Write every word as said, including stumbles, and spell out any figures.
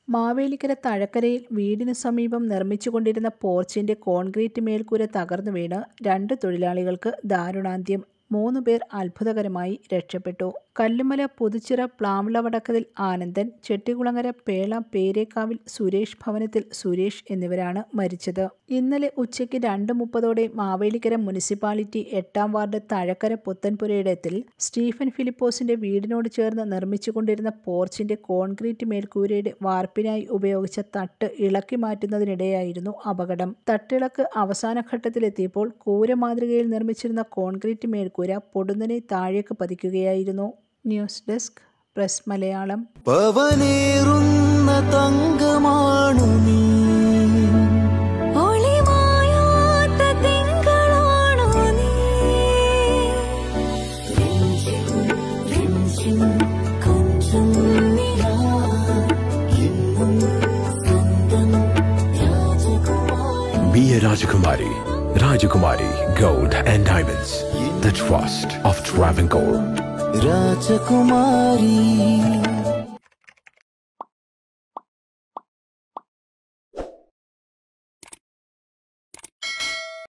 മാവേലിക്കര തഴക്കരയിൽ വീടിനു സമീപം നിർമ്മിച്ചുകൊണ്ടിരുന്ന പോർച്ചിന്റെ കോൺക്രീറ്റ് മേൽക്കൂര തകർന്നു വീണ് രണ്ട് തൊഴിലാളികൾക്ക് ദാരുണാന്ത്യം. മൂന്നു പേർ അത്ഭുതകരമായി രക്ഷപ്പെട്ടു. കല്ലുമല പുതുച്ചിറ പ്ലാവിളവടക്കതിൽ ആനന്ദൻ, ചെട്ടികുളങ്ങര പേള പേരേക്കാവിൽ സുരേഷ് ഭവനത്തിൽ സുരേഷ് എന്നിവരാണ് മരിച്ചത്. ഇന്നലെ ഉച്ചയ്ക്ക് രണ്ട് മുപ്പതോടെ മാവേലിക്കര മുനിസിപ്പാലിറ്റി എട്ടാം വാർഡ് തഴക്കര പുത്തൻപുരയിടത്തിൽ സ്റ്റീഫൻ ഫിലിപ്പോസിന്റെ വീടിനോട് ചേർന്ന് നിർമ്മിച്ചുകൊണ്ടിരുന്ന പോർച്ചിന്റെ കോൺക്രീറ്റ് മേൽക്കൂരയുടെ വാർപ്പിനായി ഉപയോഗിച്ച തട്ട് ഇളക്കി മാറ്റുന്നതിനിടെയായിരുന്നു അപകടം. തട്ടിളക്ക് അവസാന ഘട്ടത്തിലെത്തിയപ്പോൾ കൂര മാതൃകയിൽ നിർമ്മിച്ചിരുന്ന കോൺക്രീറ്റ് മേൽക്കൂര പൊടുന്നനെ താഴേക്ക് പതിക്കുകയായിരുന്നു. News desk press Malayalam. പവനേറുന്ന തങ്കമാണു നീ, ഒളിമായാത്ത തിങ്കളാണു നീ, കൊഞ്ചം നിലാ എന്നും സ്വന്തം രാജകുമാരി. Be a Rajakumari. Rajakumari Gold and Diamonds. The trust of Travancore. Rajakumari.